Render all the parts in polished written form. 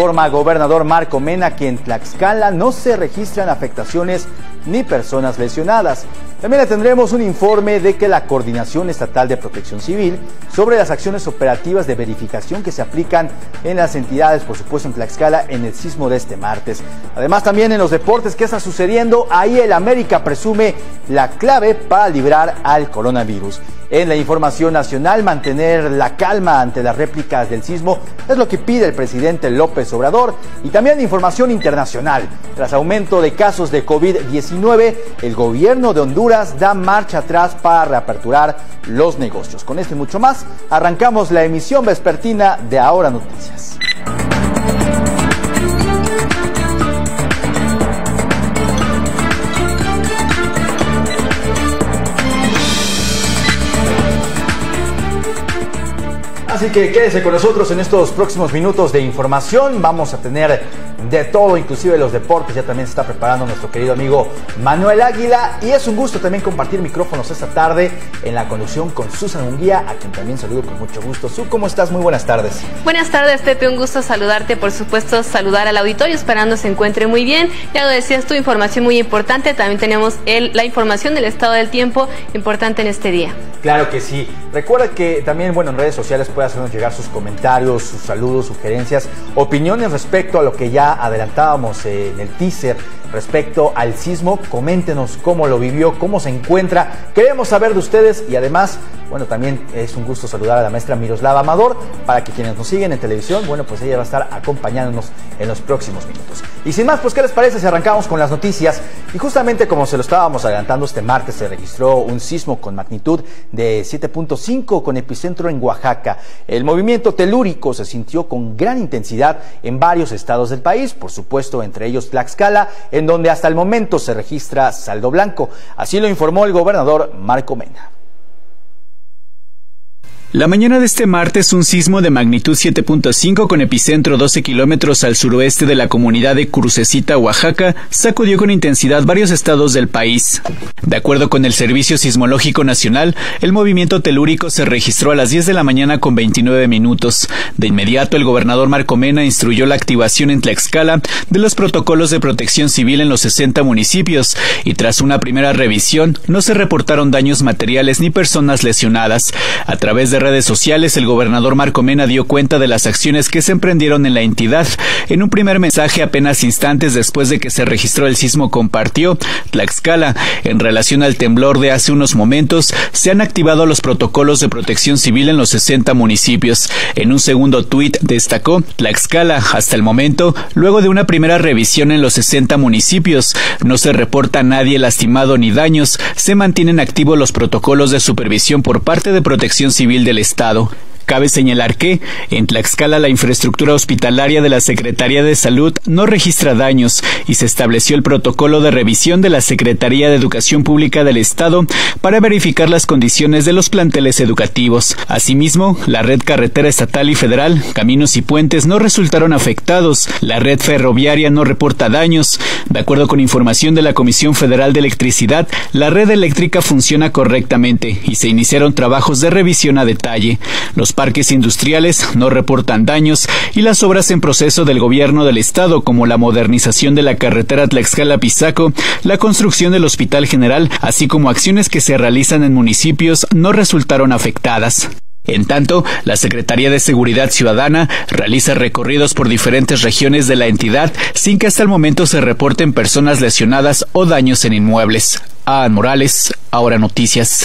informa gobernador Marco Mena que en Tlaxcala no se registran afectaciones ni personas lesionadas. También le tendremos un informe de que la Coordinación Estatal de Protección Civil sobre las acciones operativas de verificación que se aplican en las entidades, por supuesto en Tlaxcala, en el sismo de este martes. Además, también en los deportes, ¿qué está sucediendo? Ahí el América presume la clave para librar al coronavirus. En la información nacional, mantener la calma ante las réplicas del sismo es lo que pide el presidente López Obrador. Y también información internacional. Tras aumento de casos de COVID-19, el gobierno de Honduras da marcha atrás para reaperturar los negocios. Con esto y mucho más, arrancamos la emisión vespertina de Ahora Noticias. Así que quédese con nosotros en estos próximos minutos de información. Vamos a tener de todo, inclusive los deportes. Ya también se está preparando nuestro querido amigo Manuel Águila. Y es un gusto también compartir micrófonos esta tarde en la conducción con Susan Munguía, a quien también saludo con mucho gusto. Su, ¿cómo estás? Muy buenas tardes. Buenas tardes, Pepe. Un gusto saludarte. Por supuesto, saludar al auditorio, esperando se encuentre muy bien. Ya lo decías tú, información muy importante. También tenemos la información del estado del tiempo, importante en este día. Claro que sí. Recuerda que también, en redes sociales puede hacernos llegar sus comentarios, sus saludos, sugerencias, opiniones respecto a lo que ya adelantábamos en el teaser respecto al sismo. Coméntenos cómo lo vivió, cómo se encuentra. Queremos saber de ustedes y además, también es un gusto saludar a la maestra Miroslava Amador, para que quienes nos siguen en televisión, pues ella va a estar acompañándonos en los próximos minutos. Y sin más, pues, ¿qué les parece si arrancamos con las noticias? Y justamente como se lo estábamos adelantando, este martes se registró un sismo con magnitud de 7.5 con epicentro en Oaxaca. El movimiento telúrico se sintió con gran intensidad en varios estados del país, por supuesto, entre ellos Tlaxcala, en donde hasta el momento se registra saldo blanco. Así lo informó el gobernador Marco Mena. La mañana de este martes, un sismo de magnitud 7.5 con epicentro 12 kilómetros al suroeste de la comunidad de Crucecita, Oaxaca, sacudió con intensidad varios estados del país. De acuerdo con el Servicio Sismológico Nacional, el movimiento telúrico se registró a las 10 de la mañana con 29 minutos. De inmediato, el gobernador Marco Mena instruyó la activación en Tlaxcala de los protocolos de protección civil en los 60 municipios y tras una primera revisión, no se reportaron daños materiales ni personas lesionadas. A través de redes sociales, el gobernador Marco Mena dio cuenta de las acciones que se emprendieron en la entidad. En un primer mensaje, apenas instantes después de que se registró el sismo, compartió: Tlaxcala, en relación al temblor de hace unos momentos, se han activado los protocolos de protección civil en los 60 municipios. En un segundo tuit destacó: Tlaxcala, hasta el momento, luego de una primera revisión en los 60 municipios, no se reporta nadie lastimado ni daños. Se mantienen activos los protocolos de supervisión por parte de Protección Civil del Estado. Cabe señalar que, en Tlaxcala, la infraestructura hospitalaria de la Secretaría de Salud no registra daños y se estableció el protocolo de revisión de la Secretaría de Educación Pública del Estado para verificar las condiciones de los planteles educativos. Asimismo, la red carretera estatal y federal, caminos y puentes no resultaron afectados. La red ferroviaria no reporta daños. De acuerdo con información de la Comisión Federal de Electricidad, la red eléctrica funciona correctamente y se iniciaron trabajos de revisión a detalle. Los parques industriales no reportan daños y las obras en proceso del gobierno del estado, como la modernización de la carretera Tlaxcala-Pisaco, la construcción del Hospital General, así como acciones que se realizan en municipios, no resultaron afectadas. En tanto, la Secretaría de Seguridad Ciudadana realiza recorridos por diferentes regiones de la entidad sin que hasta el momento se reporten personas lesionadas o daños en inmuebles. Adán Morales, Ahora Noticias.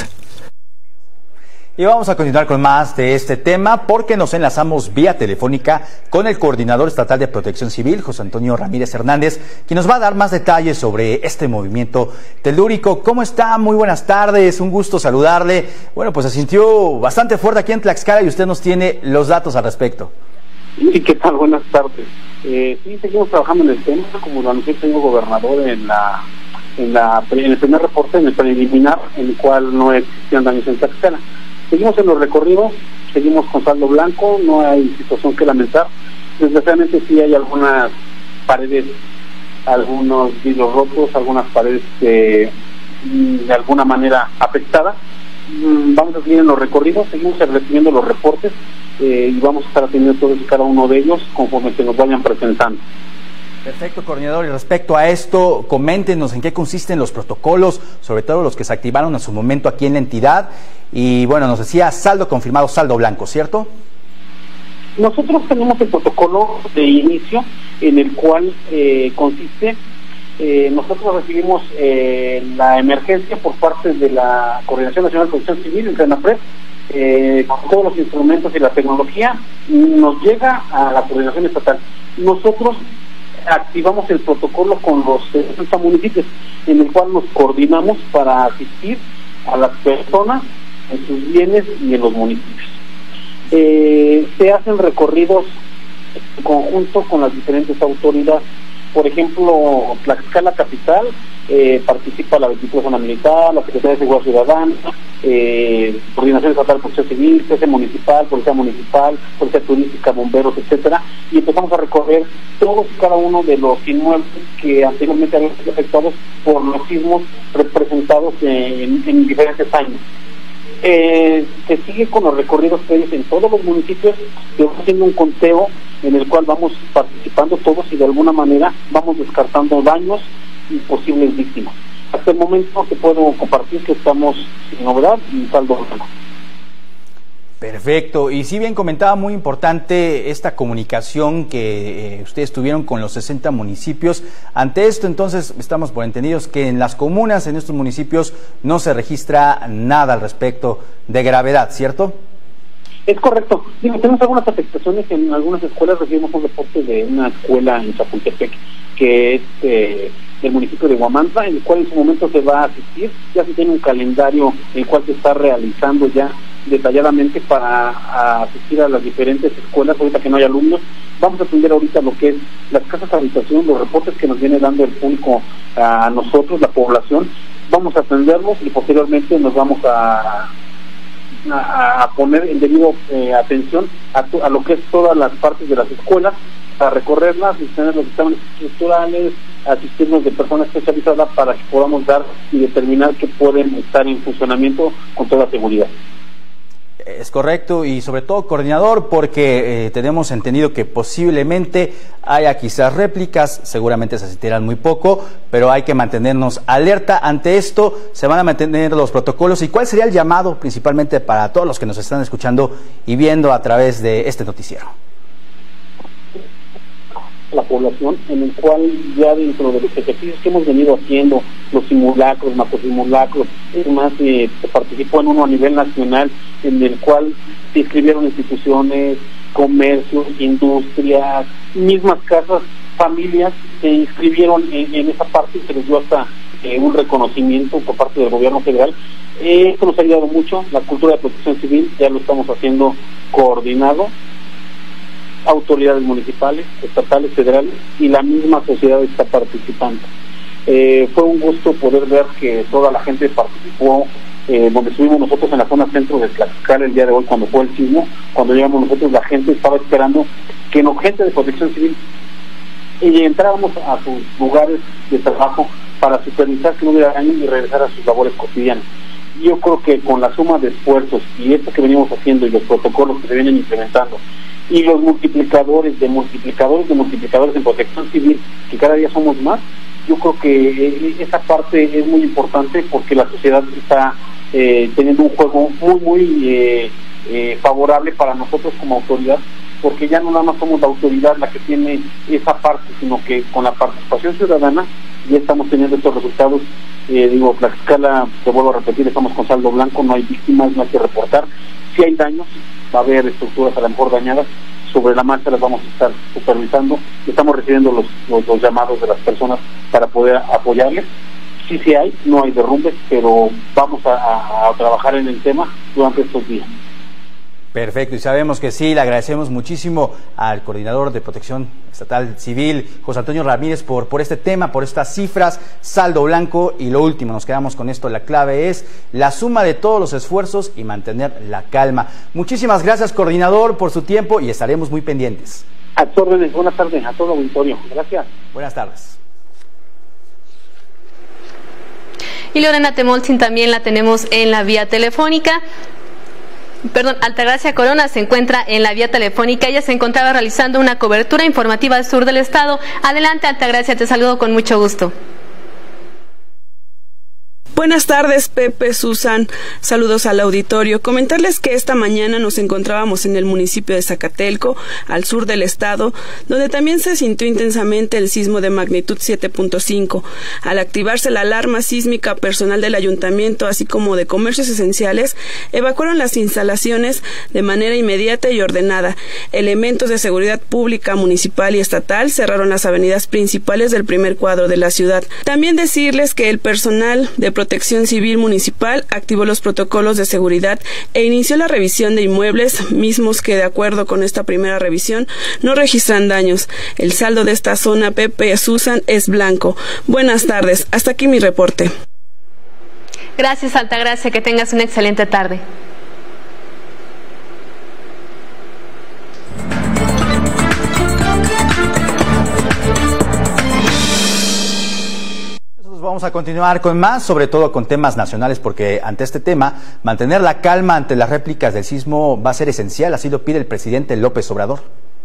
Y vamos a continuar con más de este tema porque nos enlazamos vía telefónica con el coordinador estatal de Protección Civil, José Antonio Ramírez Hernández, quien nos va a dar más detalles sobre este movimiento telúrico. ¿Cómo está? Muy buenas tardes, un gusto saludarle. Pues se sintió bastante fuerte aquí en Tlaxcala y usted nos tiene los datos al respecto. Sí, ¿qué tal? Buenas tardes. Sí, seguimos trabajando en el tema, como lo anunció el señor gobernador en el primer reporte, en el preliminar, en el cual no existían daños en Tlaxcala. Seguimos en los recorridos, seguimos con saldo blanco, no hay situación que lamentar. Desgraciadamente sí hay algunas paredes, algunos vidrios rotos, algunas paredes de alguna manera afectadas. Vamos a seguir en los recorridos, seguimos recibiendo los reportes y vamos a estar atendiendo todos y cada uno de ellos conforme se nos vayan presentando. Perfecto, coordinador. Y respecto a esto, coméntenos en qué consisten los protocolos, sobre todo los que se activaron en su momento aquí en la entidad. Y bueno, nos decía saldo confirmado, saldo blanco, ¿cierto? Nosotros tenemos el protocolo de inicio en el cual consiste, nosotros recibimos la emergencia por parte de la Coordinación Nacional de Protección Civil, el CENAPRED, con todos los instrumentos y la tecnología, nos llega a la Coordinación Estatal. Nosotros activamos el protocolo con los 60 municipios, en el cual nos coordinamos para asistir a las personas en sus bienes y en los municipios. Se hacen recorridos en conjunto con las diferentes autoridades. Por ejemplo, Tlaxcala Capital, participa la 23 Zona Militar, la Secretaría de Seguridad Ciudadana, Coordinación Estatal de Protección Civil, PC Municipal, Policía Turística, Bomberos, etcétera, y empezamos a recorrer todos y cada uno de los inmuebles que anteriormente habían sido afectados por los sismos representados en diferentes años. Se sigue con los recorridos previos en todos los municipios, y vamos haciendo un conteo en el cual vamos participando todos y de alguna manera vamos descartando daños y posibles víctimas. Hasta el momento te puedo compartir que estamos sin novedad y saldo blanco. Perfecto, y si bien comentaba, muy importante esta comunicación que ustedes tuvieron con los 60 municipios. Ante esto, entonces, estamos por entendidos que en las comunas, en estos municipios, no se registra nada al respecto de gravedad, ¿cierto? Es correcto. Tenemos algunas afectaciones en algunas escuelas. Recibimos un reporte de una escuela en Chapultepec, que es del municipio de Huamantla, en el cual en su momento se va a asistir. Ya se tiene un calendario el cual se está realizando ya detalladamente para asistir a las diferentes escuelas. Ahorita que no hay alumnos, vamos a atender ahorita lo que es las casas de habitación, los reportes que nos viene dando el público a nosotros, la población. Vamos a atenderlos y posteriormente nos vamos a poner en debido atención a lo que es todas las partes de las escuelas, a recorrerlas, tener los exámenes estructurales, asistirnos de personas especializadas para que podamos dar y determinar que pueden estar en funcionamiento con toda seguridad. Es correcto, y sobre todo, coordinador, porque tenemos entendido que posiblemente haya quizás réplicas, seguramente se asistirán muy poco, pero hay que mantenernos alerta ante esto. Se van a mantener los protocolos. ¿Y cuál sería el llamado principalmente para todos los que nos están escuchando y viendo a través de este noticiero? La población, en el cual ya dentro de los ejercicios que hemos venido haciendo, los simulacros, macrosimulacros, es más, se participó en uno a nivel nacional, en el cual se inscribieron instituciones, comercios, industrias, mismas casas, familias, se inscribieron en esa parte y se les dio hasta un reconocimiento por parte del gobierno federal. Esto nos ha ayudado mucho. La cultura de protección civil ya lo estamos haciendo coordinado, autoridades municipales, estatales, federales, y la misma sociedad está participando. Fue un gusto poder ver que toda la gente participó, donde estuvimos nosotros en la zona centro de Tlaxcala el día de hoy cuando fue el sismo. Cuando llegamos nosotros, la gente estaba esperando que los gente de protección civil y entrábamos a sus lugares de trabajo para supervisar que no hubiera daño y regresar a sus labores cotidianas. Yo creo que con la suma de esfuerzos y esto que venimos haciendo y los protocolos que se vienen implementando y los multiplicadores en protección civil, que cada día somos más, yo creo que esa parte es muy importante porque la sociedad está teniendo un juego muy favorable para nosotros como autoridad, porque ya no nada más somos la autoridad la que tiene esa parte, sino que con la participación ciudadana ya estamos teniendo estos resultados. Tlaxcala, te vuelvo a repetir, estamos con saldo blanco, no hay víctimas, no hay que reportar. Si hay daños, va a haber estructuras a lo mejor dañadas, sobre la marcha las vamos a estar supervisando, estamos recibiendo los llamados de las personas para poder apoyarles. Sí hay, no hay derrumbes, pero vamos a trabajar en el tema durante estos días. Perfecto, y sabemos que sí. Le agradecemos muchísimo al coordinador de Protección Estatal Civil, José Antonio Ramírez, por este tema, por estas cifras, saldo blanco. Y lo último, nos quedamos con esto, la clave es la suma de todos los esfuerzos y mantener la calma. Muchísimas gracias, coordinador, por su tiempo y estaremos muy pendientes. A tus órdenes, buenas tardes a todo el auditorio. Gracias. Buenas tardes. Y Lorena Temolsin también la tenemos en la vía telefónica. Altagracia Corona se encuentra en la vía telefónica. Ella se encontraba realizando una cobertura informativa al sur del estado. Adelante, Altagracia, te saludo con mucho gusto. Buenas tardes, Pepe, Susan. Saludos al auditorio. Comentarles que esta mañana nos encontrábamos en el municipio de Zacatelco, al sur del estado, donde también se sintió intensamente el sismo de magnitud 7.5. Al activarse la alarma sísmica, personal del ayuntamiento, así como de comercios esenciales, evacuaron las instalaciones de manera inmediata y ordenada. Elementos de seguridad pública, municipal y estatal cerraron las avenidas principales del primer cuadro de la ciudad. También decirles que el personal de Protección Civil Municipal activó los protocolos de seguridad e inició la revisión de inmuebles, mismos que, de acuerdo con esta primera revisión, no registran daños. El saldo de esta zona, Pepe, Susan, es blanco. Buenas tardes. Hasta aquí mi reporte. Gracias, Altagracia. Que tengas una excelente tarde. Vamos a continuar con más, sobre todo con temas nacionales, porque ante este tema, mantener la calma ante las réplicas del sismo va a ser esencial, así lo pide el presidente López Obrador.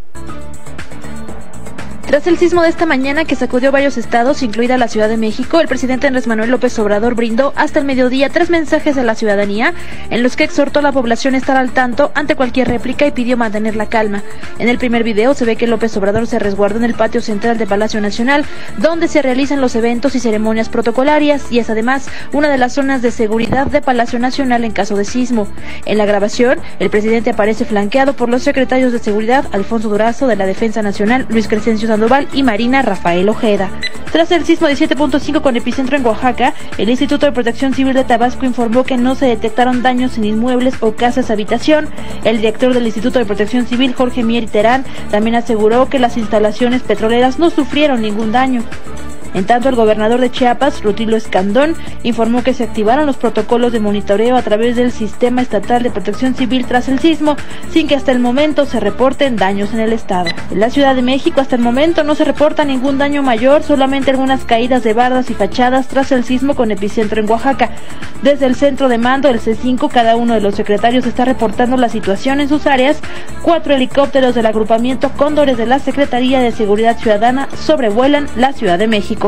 Tras el sismo de esta mañana que sacudió varios estados, incluida la Ciudad de México, el presidente Andrés Manuel López Obrador brindó hasta el mediodía 3 mensajes a la ciudadanía en los que exhortó a la población a estar al tanto ante cualquier réplica y pidió mantener la calma. En el primer video se ve que López Obrador se resguardó en el patio central de Palacio Nacional, donde se realizan los eventos y ceremonias protocolarias, y es además una de las zonas de seguridad de Palacio Nacional en caso de sismo. En la grabación, el presidente aparece flanqueado por los secretarios de Seguridad Alfonso Durazo, de la Defensa Nacional Luis Crescencio Sandoval y Marina Rafael Ojeda. Tras el sismo de 7.5 con epicentro en Oaxaca, el Instituto de Protección Civil de Tabasco informó que no se detectaron daños en inmuebles o casas habitación. El director del Instituto de Protección Civil, Jorge Mier Terán, también aseguró que las instalaciones petroleras no sufrieron ningún daño. En tanto, el gobernador de Chiapas, Rutilio Escandón, informó que se activaron los protocolos de monitoreo a través del Sistema Estatal de Protección Civil tras el sismo, sin que hasta el momento se reporten daños en el estado. En la Ciudad de México, hasta el momento no se reporta ningún daño mayor, solamente algunas caídas de bardas y fachadas tras el sismo con epicentro en Oaxaca. Desde el centro de mando del C5, cada uno de los secretarios está reportando la situación en sus áreas. 4 helicópteros del agrupamiento Cóndores de la Secretaría de Seguridad Ciudadana sobrevuelan la Ciudad de México.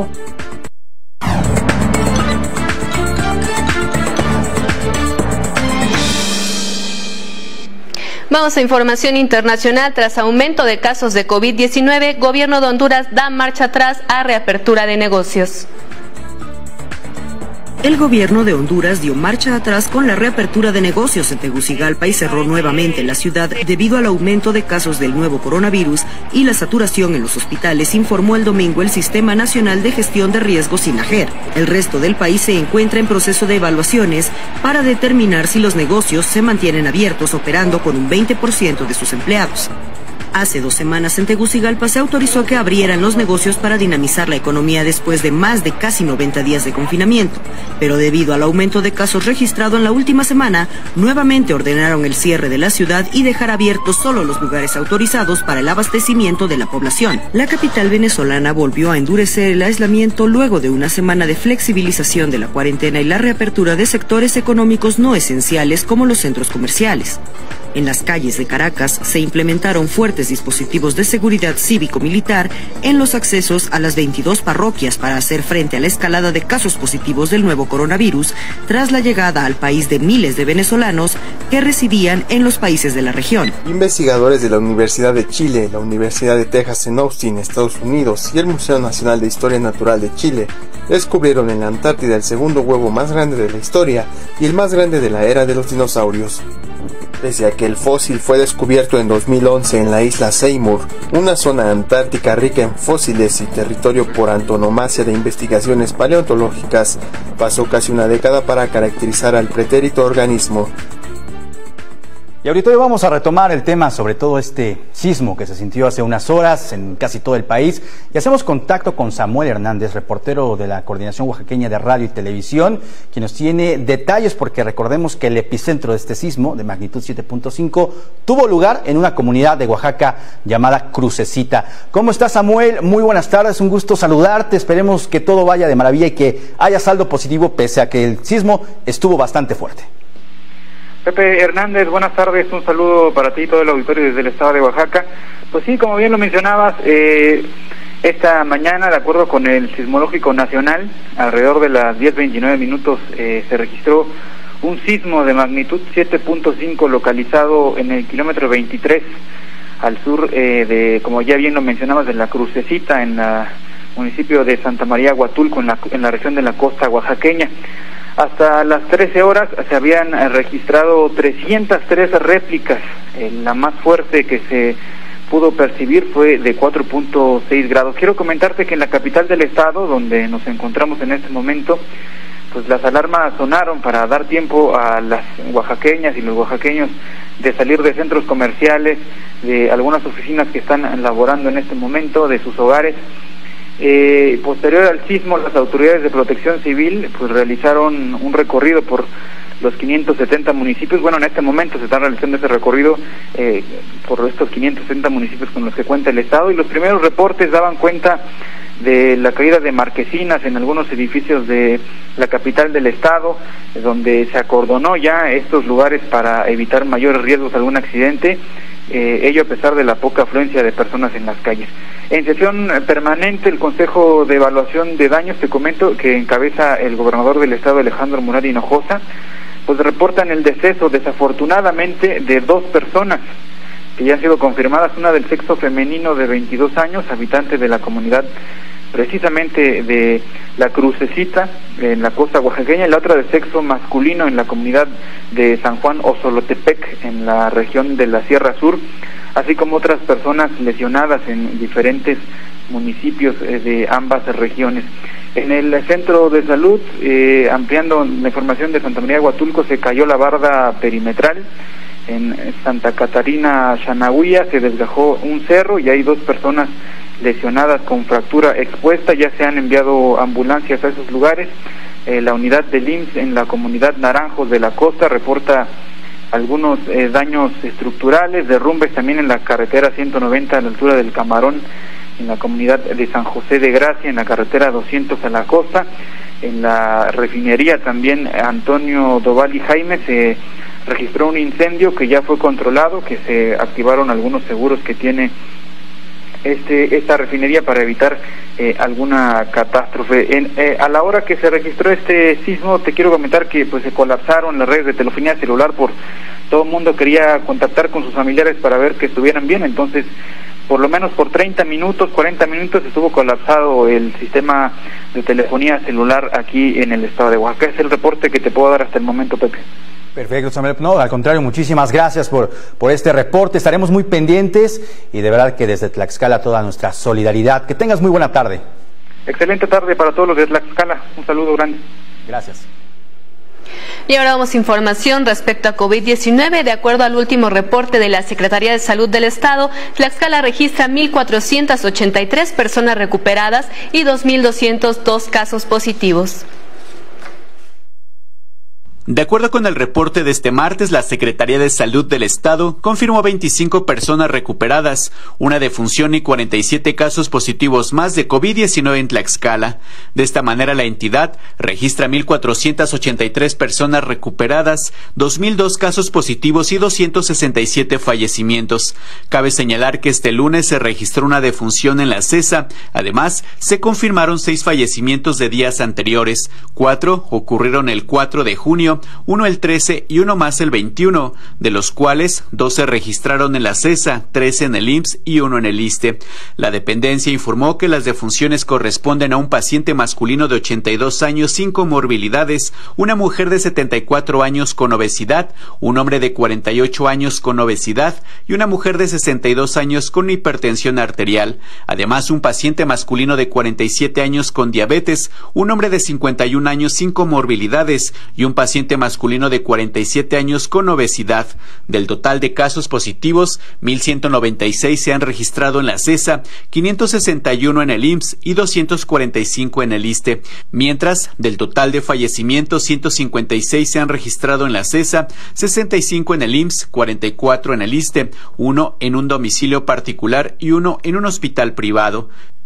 Vamos a información internacional. Tras aumento de casos de COVID-19, Gobierno de Honduras da marcha atrás a reapertura de negocios. El gobierno de Honduras dio marcha atrás con la reapertura de negocios en Tegucigalpa y cerró nuevamente la ciudad debido al aumento de casos del nuevo coronavirus y la saturación en los hospitales, informó el domingo el Sistema Nacional de Gestión de Riesgos SINAGER. El resto del país se encuentra en proceso de evaluaciones para determinar si los negocios se mantienen abiertos operando con un 20% de sus empleados. Hace 2 semanas en Tegucigalpa se autorizó que abrieran los negocios para dinamizar la economía después de más de casi 90 días de confinamiento, pero debido al aumento de casos registrado en la última semana, nuevamente ordenaron el cierre de la ciudad y dejar abiertos solo los lugares autorizados para el abastecimiento de la población. La capital venezolana volvió a endurecer el aislamiento luego de una semana de flexibilización de la cuarentena y la reapertura de sectores económicos no esenciales como los centros comerciales. En las calles de Caracas se implementaron fuertes dispositivos de seguridad cívico-militar en los accesos a las 22 parroquias para hacer frente a la escalada de casos positivos del nuevo coronavirus tras la llegada al país de miles de venezolanos que residían en los países de la región. Investigadores de la Universidad de Chile, la Universidad de Texas en Austin, Estados Unidos, y el Museo Nacional de Historia Natural de Chile descubrieron en la Antártida el segundo huevo más grande de la historia y el más grande de la era de los dinosaurios. Pese a que el fósil fue descubierto en 2011 en la isla Seymour, una zona antártica rica en fósiles y territorio por antonomasia de investigaciones paleontológicas, pasó casi una década para caracterizar al pretérito organismo. Y ahorita hoy vamos a retomar el tema sobre todo este sismo que se sintió hace unas horas en casi todo el país, y hacemos contacto con Samuel Hernández, reportero de la Coordinación Oaxaqueña de Radio y Televisión, quien nos tiene detalles, porque recordemos que el epicentro de este sismo de magnitud 7.5 tuvo lugar en una comunidad de Oaxaca llamada Crucecita. ¿Cómo estás, Samuel? Muy buenas tardes, un gusto saludarte, esperemos que todo vaya de maravilla y que haya saldo positivo pese a que el sismo estuvo bastante fuerte. Pepe Hernández, buenas tardes, un saludo para ti y todo el auditorio desde el estado de Oaxaca. Pues sí, como bien lo mencionabas, esta mañana, de acuerdo con el Sismológico Nacional, alrededor de las 10:29 minutos se registró un sismo de magnitud 7.5 localizado en el kilómetro 23 al sur de, como ya bien lo mencionabas, de la Crucecita, en el municipio de Santa María Huatulco, en la región de la costa oaxaqueña. Hasta las 13 horas se habían registrado 303 réplicas. La más fuerte que se pudo percibir fue de 4.6 grados. Quiero comentarte que en la capital del estado, donde nos encontramos en este momento, pues las alarmas sonaron para dar tiempo a las oaxaqueñas y los oaxaqueños de salir de centros comerciales, de algunas oficinas que están laborando en este momento, de sus hogares. Posterior al sismo, las autoridades de protección civil pues realizaron un recorrido por los 570 municipios. Bueno, en este momento se está realizando ese recorrido por estos 570 municipios con los que cuenta el estado, y los primeros reportes daban cuenta de la caída de marquesinas en algunos edificios de la capital del estado, donde se acordonó ya estos lugares para evitar mayores riesgos de algún accidente, ello a pesar de la poca afluencia de personas en las calles. En sesión permanente, el Consejo de Evaluación de Daños, te comento, que encabeza el gobernador del estado, Alejandro Murat Hinojosa, pues reportan el deceso, desafortunadamente, de 2 personas que ya han sido confirmadas, una del sexo femenino de 22 años, habitante de la comunidad precisamente de la Crucecita, en la costa oaxaqueña, y la otra de sexo masculino en la comunidad de San Juan Osolotepec, en la región de la Sierra Sur, así como otras personas lesionadas en diferentes municipios de ambas regiones. En el centro de salud, ampliando la información de Santa María de Huatulco, se cayó la barda perimetral. En Santa Catarina Xanahuilla se desgajó un cerro y hay 2 personas lesionadas con fractura expuesta. Ya se han enviado ambulancias a esos lugares. La unidad del IMSS en la comunidad Naranjos de la Costa reporta algunos daños estructurales, derrumbes también en la carretera 190 a la altura del Camarón, en la comunidad de San José de Gracia, en la carretera 200 a la costa. En la refinería también Antonio Doval y Jaime se registró un incendio que ya fue controlado, que se activaron algunos seguros que tiene esta refinería para evitar alguna catástrofe. A la hora que se registró este sismo, te quiero comentar que pues se colapsaron las redes de telefonía celular, todo el mundo quería contactar con sus familiares para ver que estuvieran bien. Entonces, por lo menos por 30 minutos, 40 minutos estuvo colapsado el sistema de telefonía celular aquí en el estado de Oaxaca. Es el reporte que te puedo dar hasta el momento, Pepe. Perfecto, Samuel. No, al contrario, muchísimas gracias por este reporte. Estaremos muy pendientes y de verdad que desde Tlaxcala toda nuestra solidaridad. Que tengas muy buena tarde. Excelente tarde para todos los de Tlaxcala. Un saludo grande. Gracias. Y ahora damos información respecto a COVID-19. De acuerdo al último reporte de la Secretaría de Salud del Estado, Tlaxcala registra 1,483 personas recuperadas y 2,202 casos positivos. De acuerdo con el reporte de este martes, la Secretaría de Salud del Estado confirmó 25 personas recuperadas, una defunción y 47 casos positivos más de COVID-19 en Tlaxcala. De esta manera, la entidad registra 1,483 personas recuperadas, 2,002 casos positivos y 267 fallecimientos. Cabe señalar que este lunes se registró una defunción en la CESA. Además, se confirmaron 6 fallecimientos de días anteriores. 4 ocurrieron el 4 de junio, 1 el 13 y 1 más el 21, de los cuales 2 se registraron en la CESA, 13 en el IMSS y 1 en el ISSSTE. La dependencia informó que las defunciones corresponden a un paciente masculino de 82 años sin comorbilidades, una mujer de 74 años con obesidad, un hombre de 48 años con obesidad y una mujer de 62 años con hipertensión arterial. Además, un paciente masculino de 47 años con diabetes, un hombre de 51 años sin comorbilidades y un paciente masculino de 47 años con obesidad. Del total de casos positivos, 1,196 se han registrado en la CESA, 561 en el IMSS y 245 en el ISSSTE. Mientras, del total de fallecimientos, 156 se han registrado en la CESA, 65 en el IMSS, 44 en el ISSSTE, 1 en un domicilio particular y 1 en un hospital privado.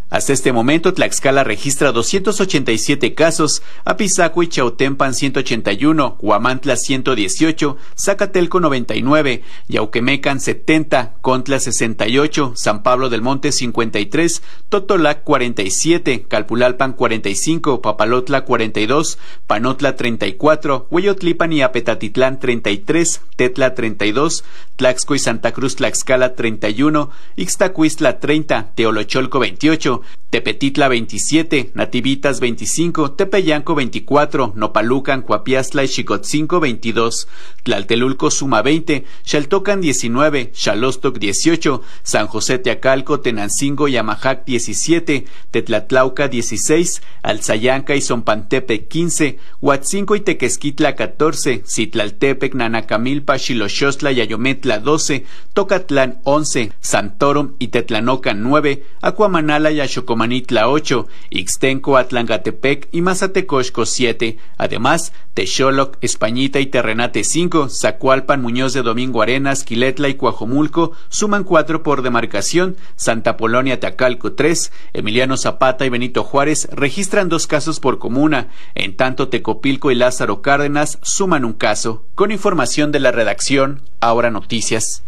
Hasta este momento, Tlaxcala registra 287 casos, Apizaco y Chautempan 181, Huamantla 118, Zacatelco 99, Yauquemecan 70, Contla 68, San Pablo del Monte 53, Totolac 47, Calpulalpan 45, Papalotla 42, Panotla 34, Hueyotlipan y Apetatitlán 33, Tetla 32, Tlaxco y Santa Cruz Tlaxcala 31, Ixtacuistla 30, Teolocholco 28, Tepetitla 27, Nativitas 25, Tepeyanco 24, Nopalucan, Coapiastla y Xicotzinco 22, Tlaltelulco suma 20, Xaltocan 19, Xalostoc 18, San José Teacalco, Tenancingo y Amajac 17, Tetlatlauca 16, Alzayanca y Zompantepe 15, Huatzinco y Tequesquitla 14, Citlaltepec, Nanacamilpa, Xiloxostla y Ayometla 12, Tocatlán 11, Santorum y Tetlanocan 9, Acuamanala y Xocomanitla 8, Ixtenco, Atlangatepec y Mazatecosco 7. Además, Texoloc, Españita y Terrenate 5, Zacualpan, Muñoz de Domingo Arenas, Quiletla y Coajomulco suman 4 por demarcación, Santa Polonia, Tacalco 3, Emiliano Zapata y Benito Juárez registran 2 casos por comuna, en tanto Tecopilco y Lázaro Cárdenas suman 1 caso. Con información de la redacción, Ahora Noticias.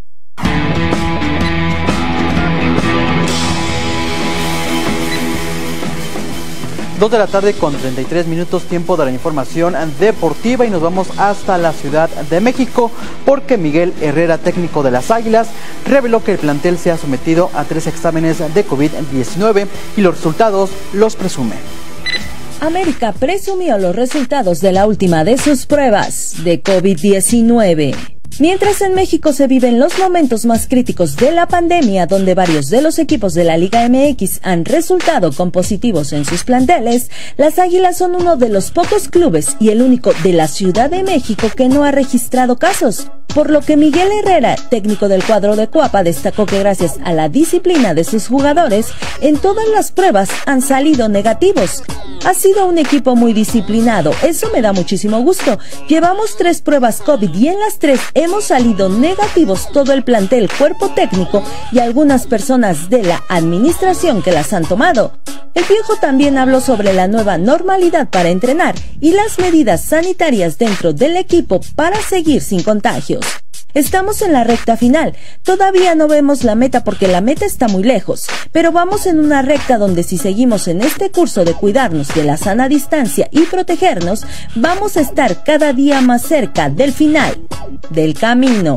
2 de la tarde con 33 minutos, tiempo de la información deportiva, y nos vamos hasta la Ciudad de México porque Miguel Herrera, técnico de las Águilas, reveló que el plantel se ha sometido a 3 exámenes de COVID-19 y los resultados los presume. América presumió los resultados de la última de sus pruebas de COVID-19. Mientras en México se viven los momentos más críticos de la pandemia, donde varios de los equipos de la Liga MX han resultado con positivos en sus planteles, las Águilas son uno de los pocos clubes y el único de la Ciudad de México que no ha registrado casos. Por lo que Miguel Herrera, técnico del cuadro de Cuapa, destacó que gracias a la disciplina de sus jugadores, en todas las pruebas han salido negativos. Ha sido un equipo muy disciplinado, eso me da muchísimo gusto. Llevamos 3 pruebas COVID y en las 3 hemos salido negativos todo el plantel, cuerpo técnico y algunas personas de la administración que las han tomado. El Piojo también habló sobre la nueva normalidad para entrenar y las medidas sanitarias dentro del equipo para seguir sin contagios. Estamos en la recta final, todavía no vemos la meta porque la meta está muy lejos, pero vamos en una recta donde si seguimos en este curso de cuidarnos de la sana distancia y protegernos, vamos a estar cada día más cerca del final del camino.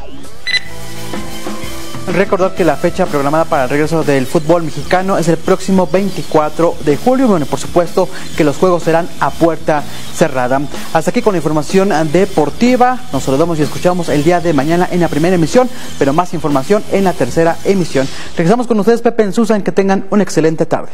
Recordar que la fecha programada para el regreso del fútbol mexicano es el próximo 24 de julio. Bueno, por supuesto que los juegos serán a puerta cerrada. Hasta aquí con la información deportiva. Nos saludamos y escuchamos el día de mañana en la primera emisión, pero más información en la tercera emisión. Regresamos con ustedes, Pepe, Susan, que tengan una excelente tarde.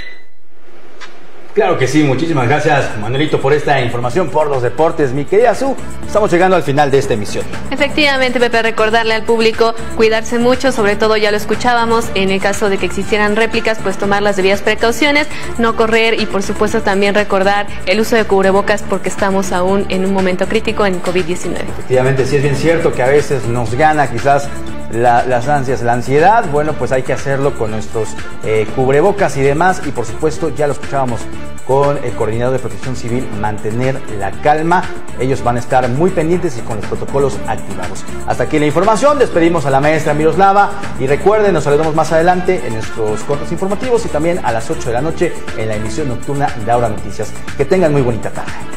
Claro que sí, muchísimas gracias, Manuelito, por esta información, por los deportes. Mi querida Su, estamos llegando al final de esta emisión. Efectivamente, Pepe, recordarle al público cuidarse mucho, sobre todo ya lo escuchábamos, en el caso de que existieran réplicas, pues tomar las debidas precauciones, no correr y por supuesto también recordar el uso de cubrebocas porque estamos aún en un momento crítico en COVID-19. Efectivamente, sí es bien cierto que a veces nos gana quizás las ansias, la ansiedad. Bueno, pues hay que hacerlo con nuestros cubrebocas y demás, y por supuesto ya lo escuchábamos con el coordinador de Protección Civil, mantener la calma. Ellos van a estar muy pendientes y con los protocolos activados. Hasta aquí la información, despedimos a la maestra Miroslava y recuerden, nos saludamos más adelante en nuestros cortes informativos y también a las 8 de la noche en la emisión nocturna de Ahora Noticias. Que tengan muy bonita tarde.